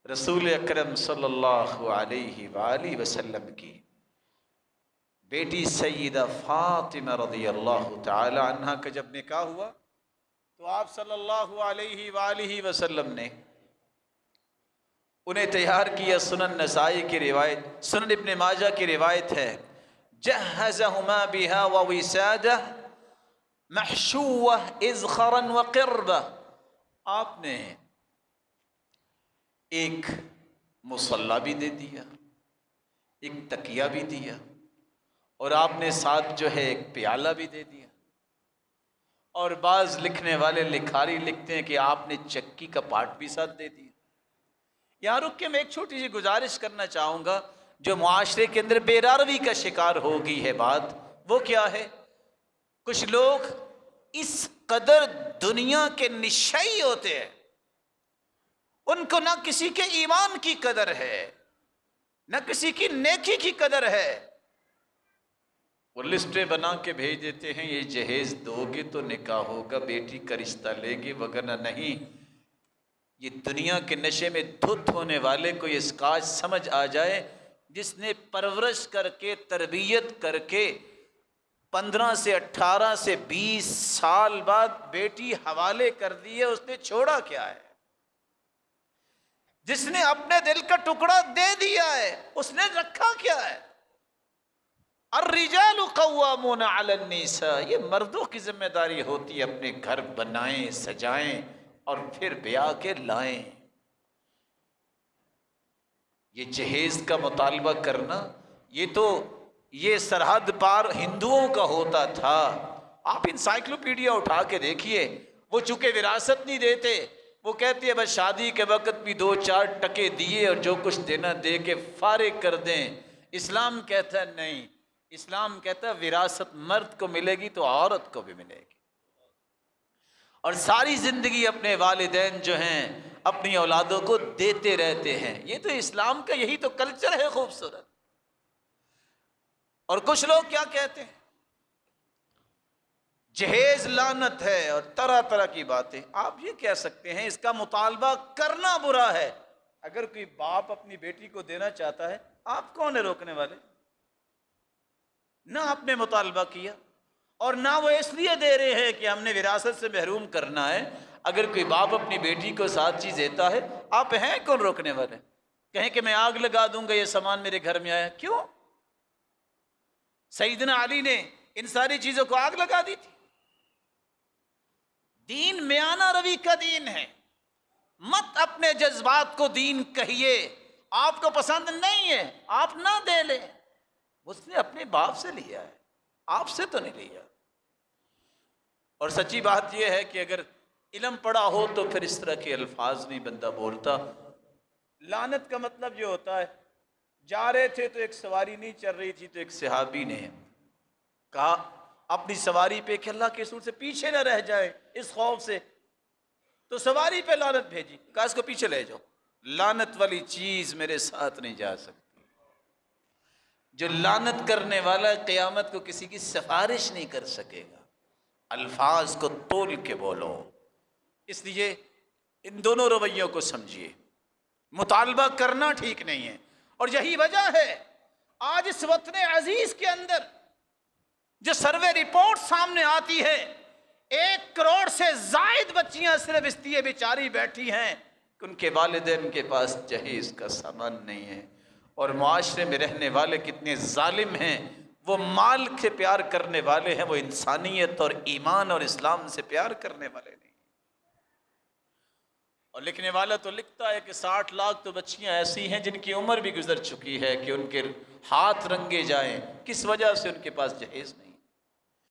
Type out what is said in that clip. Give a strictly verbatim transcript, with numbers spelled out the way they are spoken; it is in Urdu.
رسول اکرم صلی اللہ علیہ وآلہ وسلم کی بیٹی سیدہ فاطمہ رضی اللہ تعالی عنہا کا جب نکاح ہوا تو آپ صلی اللہ علیہ وآلہ وسلم نے انہیں تیار کیا۔ سنن نسائی کی روایت، سنن ابن ماجہ کی روایت ہے، جہزہما بہا ووسادہ محشوہ اذخرا وقربہ، آپ نے ایک مصلی بھی دے دیا، ایک تکیہ بھی دیا، اور آپ نے ساتھ جو ہے ایک پیالہ بھی دے دیا، اور بعض لکھنے والے لکھاری لکھتے ہیں کہ آپ نے چکی کا پاٹ بھی ساتھ دے دیا۔ یہاں رک کے میں ایک چھوٹی سی گزارش کرنا چاہوں گا، جو معاشرے کے اندر بے راروی کا شکار ہو گئی ہے بات، وہ کیا ہے؟ کچھ لوگ اس قدر دنیا کے نشئی ہوتے ہیں، ان کو نہ کسی کے ایمان کی قدر ہے، نہ کسی کی نیکی کی قدر ہے۔ وہ لسٹیں بنا کے بھیج دیتے ہیں، یہ جہیز دو گے تو نکاح ہوگا، بیٹی کا رشتہ لے گے، وگرنہ نہیں۔ یہ دنیا کے نشے میں دھت ہونے والے کو یہ اسکاج سمجھ آ جائے، جس نے پرورش کر کے تربیت کر کے پندرہ سے اٹھارہ سے بیس سال بعد بیٹی حوالے کر دی ہے، اس نے چھوڑا کیا ہے؟ جس نے اپنے دل کا ٹکڑا دے دیا ہے، اس نے رکھا کیا ہے؟ الرجال قوامون علی النساء، یہ مردوں کی ذمہ داری ہوتی ہے، اپنے گھر بنائیں، سجائیں اور پھر بیاہ کے لائیں۔ یہ جہیز کا مطالبہ کرنا، یہ تو یہ سرحد پار ہندوؤں کا ہوتا تھا۔ آپ انسائکلوپیڈیا اٹھا کے دیکھیے، وہ چونکہ وراثت نہیں دیتے، وہ کہتے ہیں بس شادی کے وقت بھی دو چار ٹکے دیے اور جو کچھ دینا دے کے فارغ کر دیں۔ اسلام کہتا ہے نہیں، اسلام کہتا ہے وراثت مرد کو ملے گی تو عورت کو بھی ملے گی، اور ساری زندگی اپنے والدین جو ہیں اپنی اولادوں کو دیتے رہتے ہیں۔ یہ تو اسلام کا یہی تو کلچر ہے خوبصورت۔ اور کچھ لوگ کیا کہتے ہیں؟ جہیز لعنت ہے اور طرح طرح کی باتیں۔ آپ یہ کہہ سکتے ہیں اس کا مطالبہ کرنا برا ہے۔ اگر کوئی باپ اپنی بیٹی کو دینا چاہتا ہے، آپ کون ہے روکنے والے؟ نہ آپ نے مطالبہ کیا، اور نہ وہ اس لیے دے رہے ہیں کہ ہم نے وراثت سے محروم کرنا ہے۔ اگر کوئی باپ اپنی بیٹی کو ساتھ چیز دیتا ہے، آپ ہیں کون روکنے والے؟ کہیں کہ میں آگ لگا دوں گا یہ سامان میرے گھر میں آیا، کیوں؟ سیدنا علی نے ان ساری چیزوں کو آگ لگا دی تھی۔ دین میانہ روی کا دین ہے، مت اپنے جذبات کو دین کہیے۔ آپ کو پسند نہیں ہے، آپ نہ دے لیں، اس نے اپنے باپ سے لیا ہے، آپ سے تو نہیں لیا۔ اور سچی بات یہ ہے کہ اگر علم پڑا ہو تو پھر اس طرح کے الفاظ نہیں بندہ بولتا۔ لعنت کا مطلب یہ ہوتا ہے، جا رہے تھے تو ایک سواری نہیں چل رہی تھی، تو ایک صحابی نے کہا اپنی سواری پہ کہ اللہ کے رسول سے پیچھے نہ رہ جائے اس خوف سے، تو سواری پہ لعنت بھیجی، کہا اس کو پیچھے لے جاؤ، لعنت والی چیز میرے ساتھ نہیں جا سکتی۔ جو لعنت کرنے والا قیامت کو کسی کی سفارش نہیں کر سکے گا۔ الفاظ کو تول کے بولو۔ اس لیے ان دونوں رویوں کو سمجھیے۔ مطالبہ کرنا ٹھیک نہیں ہے، اور یہی وجہ ہے آج اس وطن عزیز کے اندر جو سروے رپورٹ سامنے آتی ہے، ایک کروڑ سے زائد بچیاں صرف اس لیے بیچاری بیٹھی ہیں کہ ان کے والدین کے پاس جہیز کا سامان نہیں ہے۔ اور معاشرے میں رہنے والے کتنے ظالم ہیں، وہ مال سے پیار کرنے والے ہیں، وہ انسانیت اور ایمان اور اسلام سے پیار کرنے والے نہیں۔ اور لکھنے والا تو لکھتا ہے کہ ساٹھ لاکھ تو بچیاں ایسی ہیں جن کی عمر بھی گزر چکی ہے کہ ان کے ہاتھ رنگے جائیں، کس وجہ سے؟ ان کے پاس جہیز نہیں۔